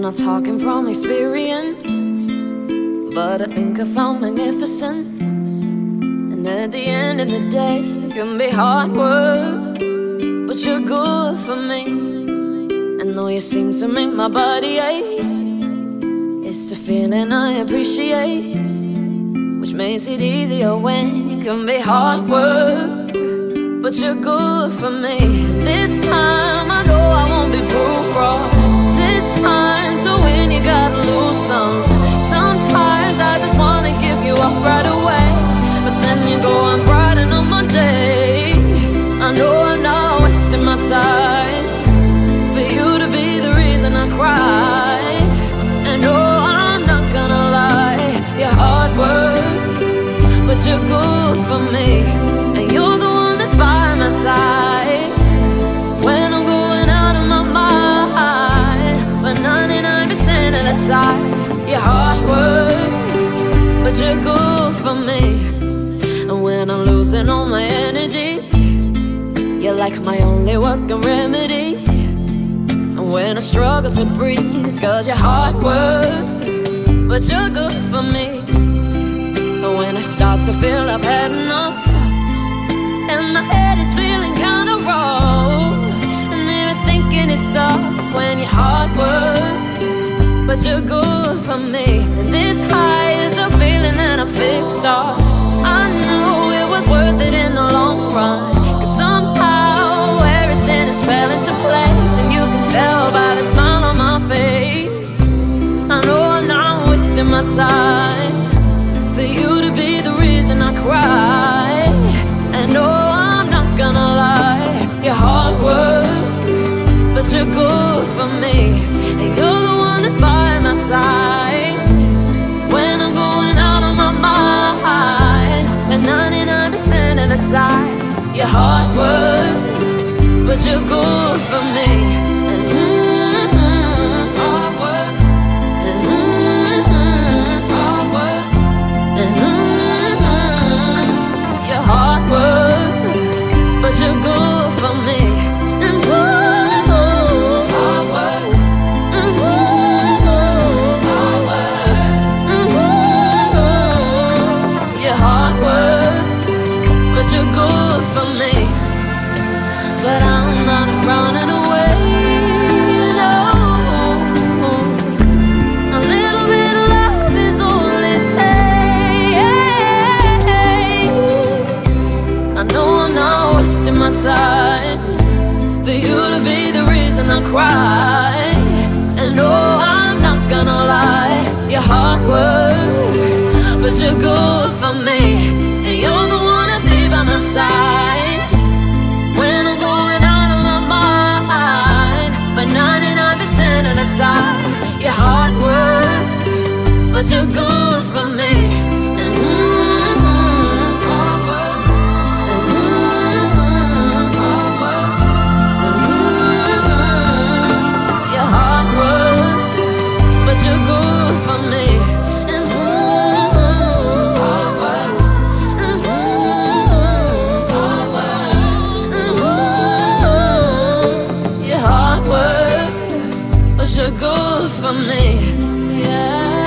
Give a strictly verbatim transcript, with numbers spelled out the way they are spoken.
not talking from experience, but I think I found magnificence. And at the end of the day, it can be hard work, but you're good for me. And though you seem to make my body ache, it's a feeling I appreciate, which makes it easier when it can be hard work, but you're good for me. This time I know I won't be proved wrong. This time to win you gotta lose some. Sometimes I just wanna give you up right away, but then you go and brighten up my day. I know I'm not wasting my time for you to be the reason I cry. And no, I'm not gonna lie, you're hard work, but you're good for me. And you're the one that's by my side when I'm going out of my mind. But ninety-nine percent of the time, you're hard work, but you're good for me. And when I'm losing all my energy, you're like my only working remedy. And when I struggle to breathe, it's cause you're hard work, but you're good for me. And when I start to feel I've had enough, and my head is feeling kinda raw, and even thinking it's tough when you're hard work, but you're good for me. And this high is a feeling that I'm fixed on. I know it was worth it in the long run, cause somehow everything has fell into place, and you can tell by the smile on my face. I know I'm not wasting my time for you to be the reason I cry. And no, I'm not gonna lie, you're hard work, but you're good for me. And you're the one that's by my side when I'm going out of my mind. And ninety-nine percent of the time, you're hard work, but you're good for me. And mm-hmm, hard work. And mm-hmm, hard work. And mm-hmm, you're hard work, but you're good for me. And ooh, hard work. And ooh, hard work. And ooh, you're hard work, but you're good for me. But I'm not running away, no. A little bit of love is all it takes. I know I'm not wasting my time for you to be the reason I cry. And no, I'm not gonna lie, you're hard work, but you're good for me. And you're the one that be by my side when I'm going out of my mind. But ninety-nine percent of the time, you're hard work, but you're good for me. And mm-hmm, hard work. And mm-hmm, hard work. And mm-hmm, you're hard work, but you're good for me. And mm-hmm, hard work. And mm-hmm, hard work. And mm-hmm, you're hard work, but you're good for me. Yeah.